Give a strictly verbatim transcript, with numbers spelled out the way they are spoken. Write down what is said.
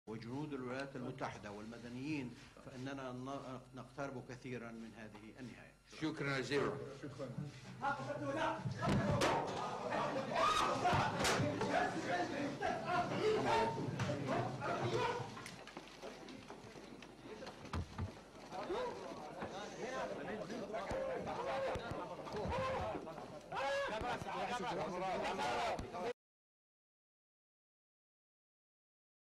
وجنود الولايات المتحدة والمدنيين فإننا نقترب كثيرا من هذه النهاية. شكرا جزيلا. شكرا.